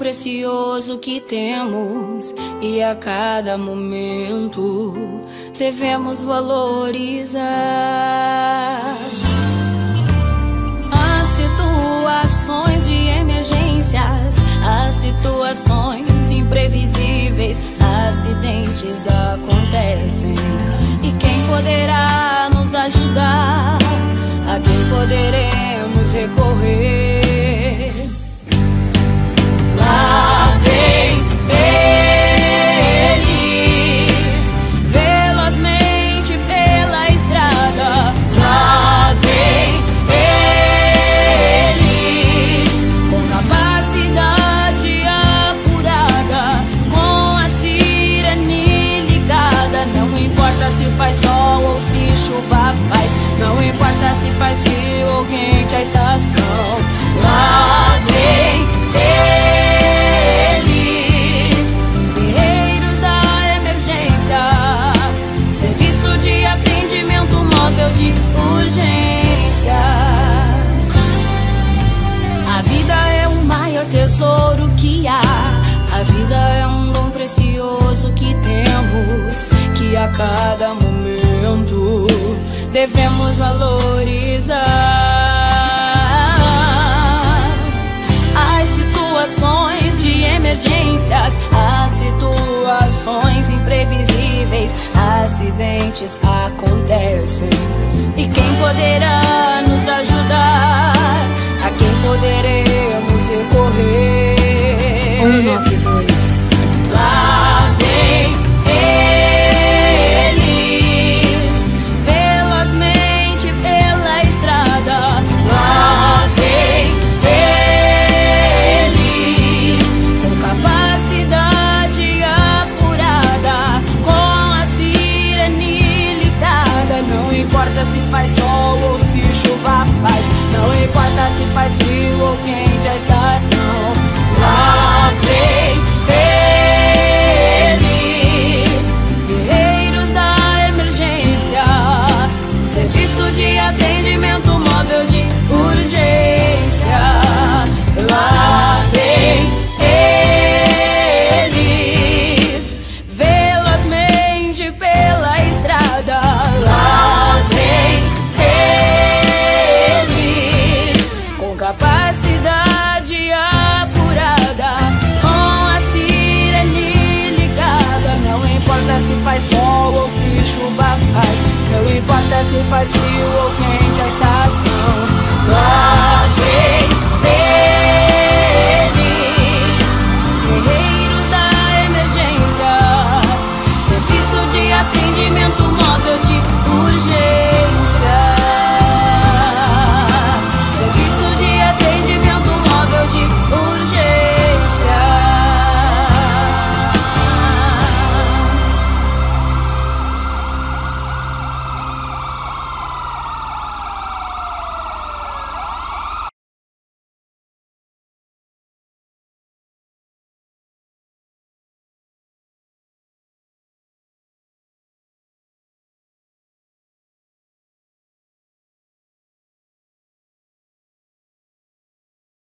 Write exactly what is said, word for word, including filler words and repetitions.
precioso que temos e a cada momento devemos valorizar. As situações de emergências, as situações imprevisíveis, acidentes acontecem. E quem poderá nos ajudar? A quem poderemos recorrer? Lá vem eles, velozmente pela estrada. Lá vem eles, com capacidade apurada, com a sirene ligada. Não importa se faz sol ou se chuva faz, não importa se faz frio ou quente a estação. Lá vem eles, guerreiros da emergência, serviço de atendimento móvel de urgência. A vida é o maior tesouro que há, a vida é um dom precioso que temos, que a cada momento devemos valorizar. As situações de emergências, as situações imprevisíveis, acidentes acontecem. E quem poderá